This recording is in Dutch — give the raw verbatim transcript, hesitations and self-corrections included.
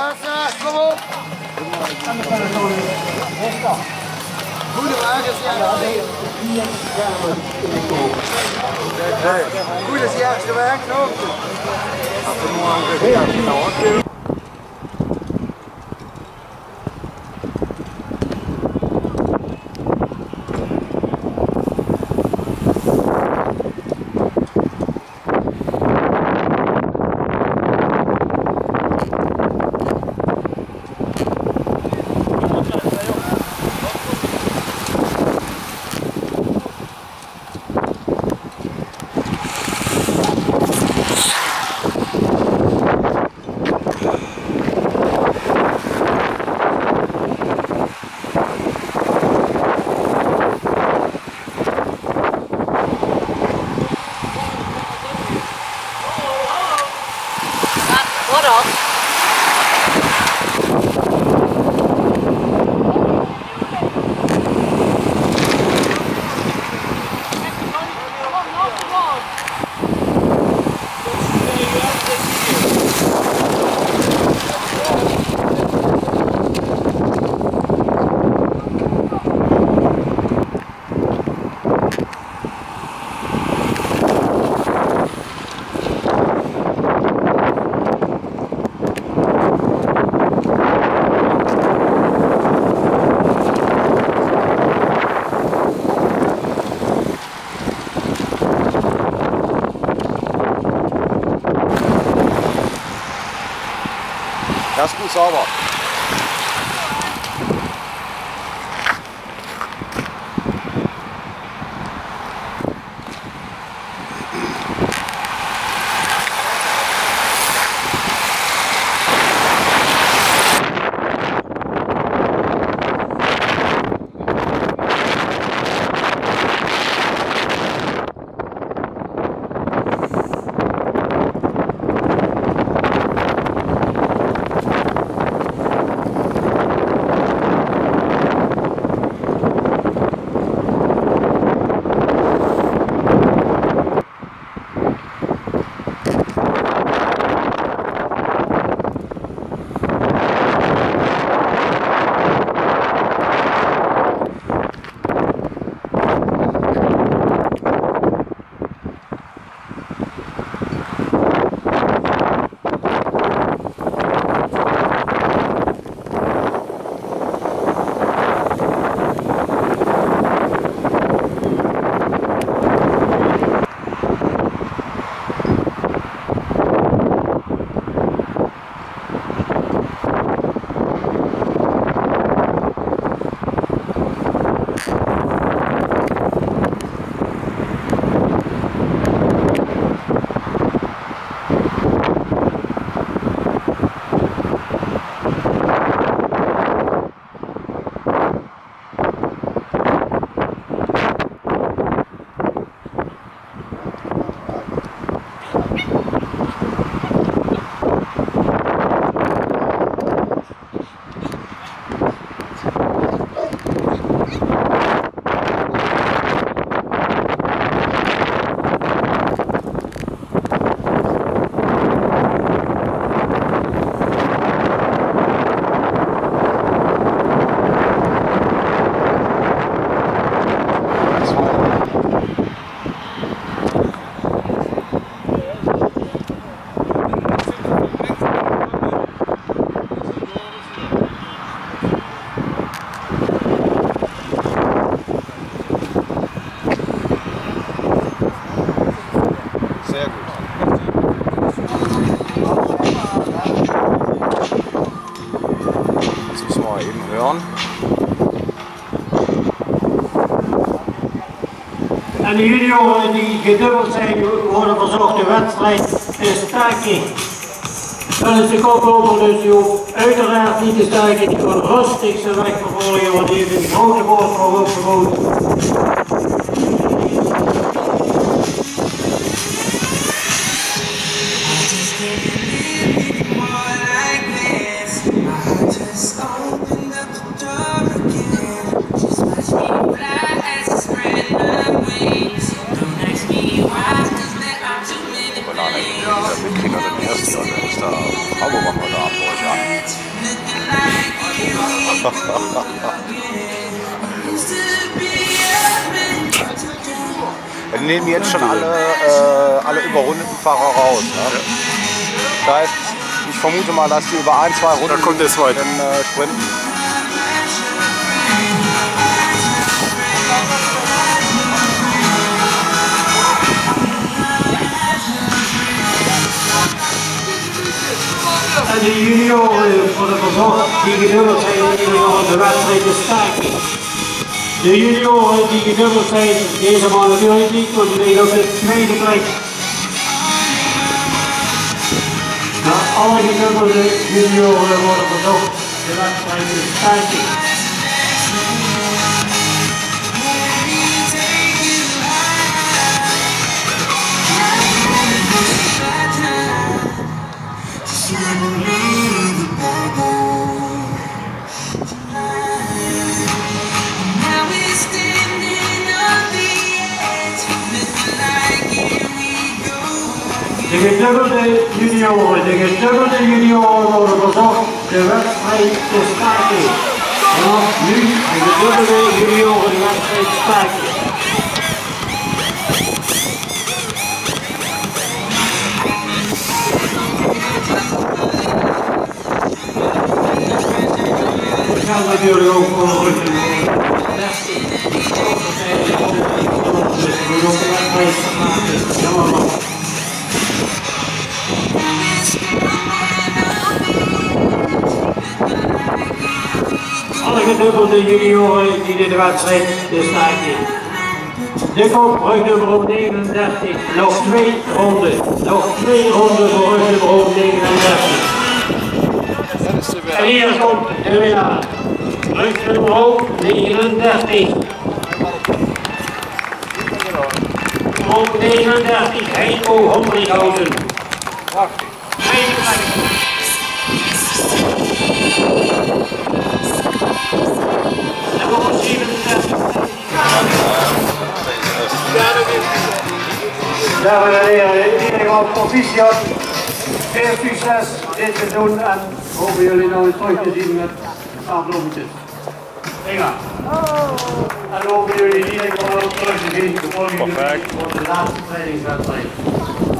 Wasser, kom op! Goede wagens, ja. Goede is juist de wagen ook. What else? Das ist gut sauber. Sehr gut. Jetzt müssen wir mal eben hören. En de junioren die gedubbeld zijn, worden verzocht de wedstrijd te staken. Dan is de koploper, dus je hoeft uiteraard niet te staken. Die kan rustig zijn weg vervolgen, want die heeft een grote boord voor opgeboden. Wir kriegen also den ersten, der ist da Hamburg, machen wir da ab, ja. Wir nehmen jetzt schon alle, äh, alle überrundeten Fahrer raus. Ne? Das heißt, ich vermute mal, dass die über ein, zwei Runden da kommt der zweite. dann, äh, sprinten. En de junioren worden verzocht die gedubbeld zijn in de wedstrijd te staken. De junioren die gedubbeld zijn, deze man natuurlijk niet, want die liggen op de tweede plek. Nou, alle gedubbelde junioren worden verzocht de wedstrijd te staken. De gedubbelde junioren, de gedubbelde junioren worden verzocht de wedstrijd te staken. Vanaf nu de gedubbelde junioren de wedstrijd te staken. Dat geldt natuurlijk ook voor de ruggen. Dus we moeten de wedstrijd te maken. Jammer man. Alle gedubbelde junioren die in de wedstrijd te staken. De kop rugnummer negenendertig, nog twee ronden. Nog twee ronden voor rugnummer negenendertig. En hier komt de winnaar. Rugnummer negenendertig. Op negenendertig, Heiko Hondrighausen. Tweede plek. Dames en heren, iedereen van proficiat. Veel succes dit seizoen en hopen jullie nou eens terug te zien met afloopjes. Prima. En hopen jullie iedereen wel terug te zien voor de laatste trainingswedstrijd.